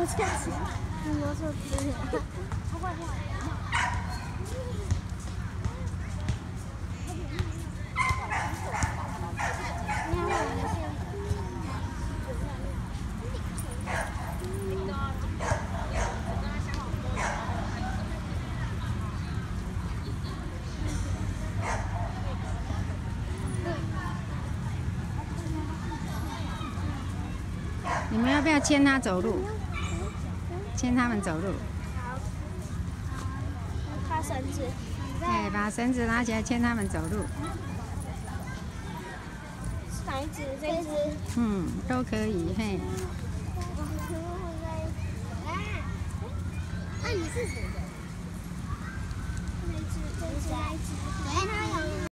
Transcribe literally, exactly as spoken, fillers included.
我这样子，你摸错字了。 你们要不要牵他走路？牵他们走路。 好。拉绳子。 对，把绳子拿起来牵他们走路。 哪一只？这一只？ 嗯，都可以，嘿。 那你是谁的？那一只，这一只，那一只。